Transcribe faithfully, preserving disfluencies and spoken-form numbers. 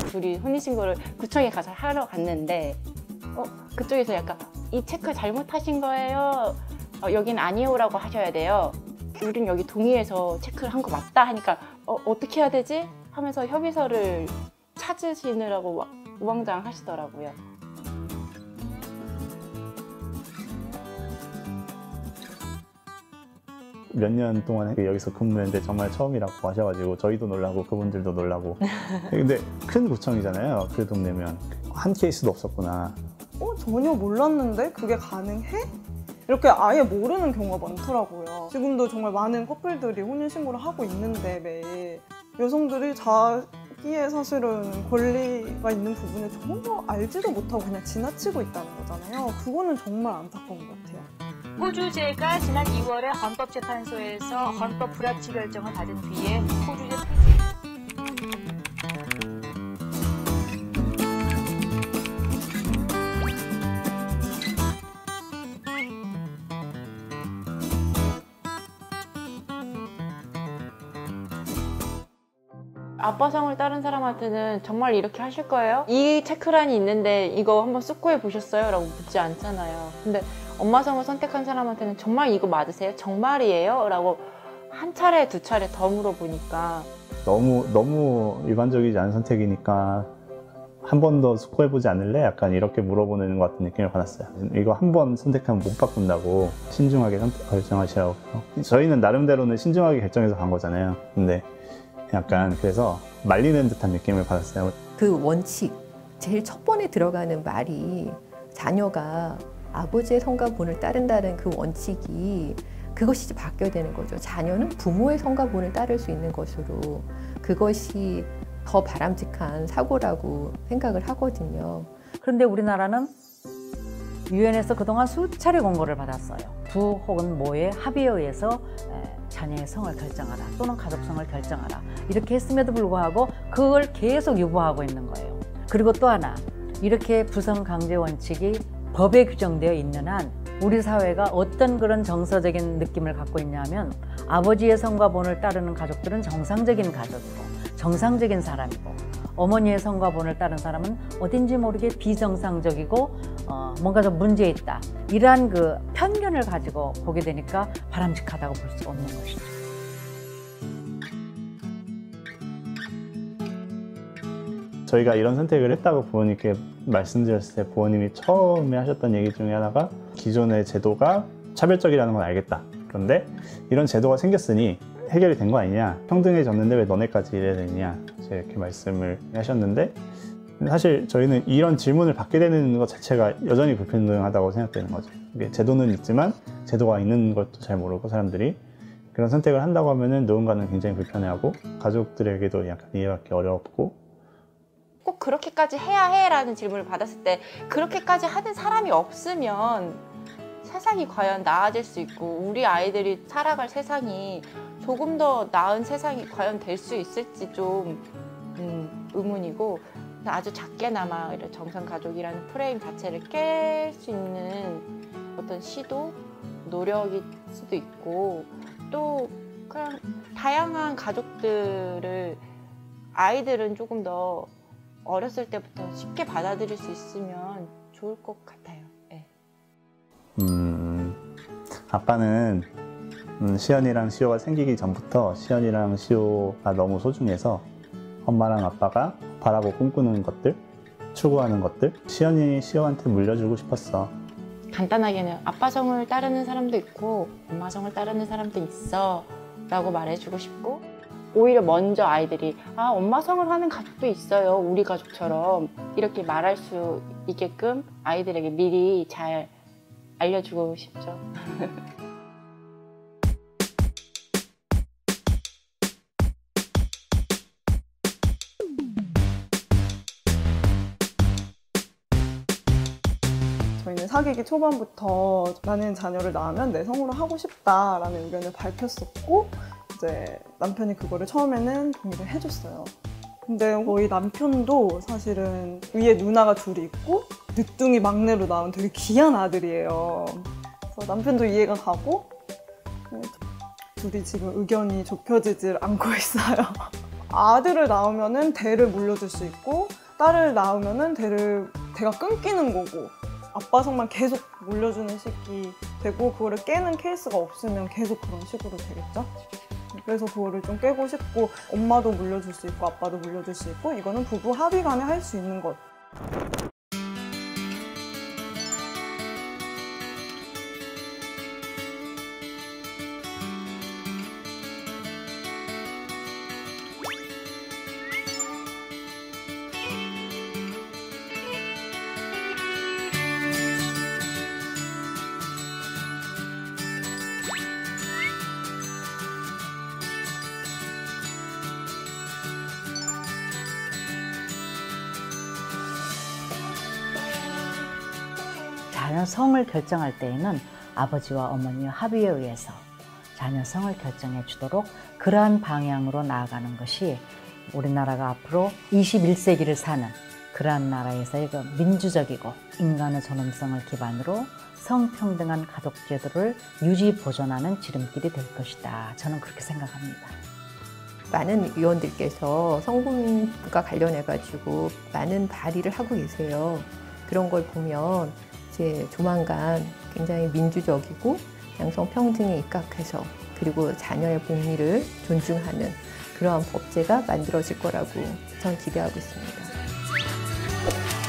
둘이 혼인신고를 구청에 가서 하러 갔는데 어, 그쪽에서 약간 이 체크 잘못하신 거예요. 어, 여긴 아니오라고 하셔야 돼요. 우린 여기 동의해서 체크를 한 거 맞다 하니까 어, 어떻게 해야 되지? 하면서 협의서를 찾으시느라고 막 우왕좌왕 하시더라고요. 몇 년 동안 여기서 근무했는데 정말 처음이라고 하셔가지고 저희도 놀라고 그분들도 놀라고. 근데 큰 구청이잖아요. 그 동네면 한 케이스도 없었구나. 어? 전혀 몰랐는데 그게 가능해? 이렇게 아예 모르는 경우가 많더라고요. 지금도 정말 많은 커플들이 혼인신고를 하고 있는데 매일 여성들이 자기의 사실은 권리가 있는 부분을 전혀 알지도 못하고 그냥 지나치고 있다는 거잖아요. 그거는 정말 안타까운 것 같아요. 호주제가 지난 이월에 헌법재판소에서 헌법 불합치 결정을 받은 뒤에 호주제 폐지. 아빠성을 따른 사람한테는 정말 이렇게 하실 거예요? 이 체크란이 있는데 이거 한번 숙고해 보셨어요? 라고 묻지 않잖아요. 근데 엄마성을 선택한 사람한테는 정말 이거 맞으세요? 정말이에요? 라고 한 차례 두 차례 더 물어보니까 너무 너무 일반적이지 않은 선택이니까 한 번 더 숙고해보지 않을래? 약간 이렇게 물어보는 것 같은 느낌을 받았어요. 이거 한 번 선택하면 못 바꾼다고 신중하게 선택, 결정하시라고. 저희는 나름대로는 신중하게 결정해서 간 거잖아요. 근데 약간 그래서 말리는 듯한 느낌을 받았어요. 그 원칙, 제일 첫 번에 들어가는 말이 자녀가 아버지의 성과본을 따른다는 그 원칙이 그것이 이제 바뀌어야 되는 거죠. 자녀는 부모의 성과본을 따를 수 있는 것으로 그것이 더 바람직한 사고라고 생각을 하거든요. 그런데 우리나라는 유엔에서 그동안 수차례 권고를 받았어요. 부 혹은 모의 합의에 의해서 자녀의 성을 결정하라 또는 가족성을 결정하라 이렇게 했음에도 불구하고 그걸 계속 유보하고 있는 거예요. 그리고 또 하나, 이렇게 부성 강제 원칙이 법에 규정되어 있는 한 우리 사회가 어떤 그런 정서적인 느낌을 갖고 있냐면 아버지의 성과 본을 따르는 가족들은 정상적인 가족이고 정상적인 사람이고 어머니의 성과 본을 따른 사람은 어딘지 모르게 비정상적이고 어, 뭔가 좀 문제 있다. 이러한 그 편견을 가지고 보게 되니까 바람직하다고 볼 수 없는 것이죠. 저희가 이런 선택을 했다고 부모님께 말씀드렸을 때 부모님이 처음에 하셨던 얘기 중에 하나가 기존의 제도가 차별적이라는 건 알겠다. 그런데 이런 제도가 생겼으니 해결이 된 거 아니냐, 평등해졌는데 왜 너네까지 이래야 되느냐 이렇게 말씀을 하셨는데, 사실 저희는 이런 질문을 받게 되는 것 자체가 여전히 불평등하다고 생각되는 거죠. 이게 제도는 있지만 제도가 있는 것도 잘 모르고 사람들이 그런 선택을 한다고 하면은 누군가는 굉장히 불편해하고 가족들에게도 약간 이해받기 어렵고, 꼭 그렇게까지 해야 해? 라는 질문을 받았을 때 그렇게까지 하는 사람이 없으면 세상이 과연 나아질 수 있고 우리 아이들이 살아갈 세상이 조금 더 나은 세상이 과연 될 수 있을지 좀 음, 의문이고, 아주 작게나마 정상가족이라는 프레임 자체를 깰 수 있는 어떤 시도, 노력일 수도 있고, 또 그냥 다양한 가족들을 아이들은 조금 더 어렸을 때부터 쉽게 받아들일 수 있으면 좋을 것 같아요. 네. 음, 아빠는 음, 시연이랑 시오가 생기기 전부터 시연이랑 시오가 너무 소중해서 엄마랑 아빠가 바라고 꿈꾸는 것들, 추구하는 것들 시연이 시오한테 물려주고 싶었어. 간단하게는 아빠 성을 따르는 사람도 있고 엄마 성을 따르는 사람도 있어 라고 말해주고 싶고, 오히려 먼저 아이들이 아 엄마 성을 하는 가족도 있어요, 우리 가족처럼 이렇게 말할 수 있게끔 아이들에게 미리 잘 알려주고 싶죠. 저희는 사귀기 초반부터 나는 자녀를 낳으면 내 성으로 하고 싶다라는 의견을 밝혔었고, 이제 남편이 그거를 처음에는 동의를 해줬어요. 근데 거의 남편도 사실은 위에 누나가 둘이 있고 늦둥이 막내로 나온 되게 귀한 아들이에요. 그래서 남편도 이해가 가고 둘이 지금 의견이 좁혀지질 않고 있어요. 아들을 낳으면은 대를 물려줄 수 있고 딸을 낳으면은 대를 대가 끊기는 거고 아빠 성만 계속 물려주는 식이 되고 그거를 깨는 케이스가 없으면 계속 그런 식으로 되겠죠. 그래서 그거를 좀 깨고 싶고 엄마도 물려줄 수 있고 아빠도 물려줄 수 있고 이거는 부부 합의 간에 할 수 있는 것. 자녀 성을 결정할 때에는 아버지와 어머니의 합의에 의해서 자녀 성을 결정해 주도록 그러한 방향으로 나아가는 것이 우리나라가 앞으로 이십일 세기를 사는 그러한 나라에서의 그 민주적이고 인간의 존엄성을 기반으로 성평등한 가족 제도를 유지 보존하는 지름길이 될 것이다. 저는 그렇게 생각합니다. 많은 의원들께서 성분과 관련해 가지고 많은 발의를 하고 계세요. 그런 걸 보면 이제 조만간 굉장히 민주적이고 양성 평등에 입각해서 그리고 자녀의 복리를 존중하는 그러한 법제가 만들어질 거라고 전 기대하고 있습니다.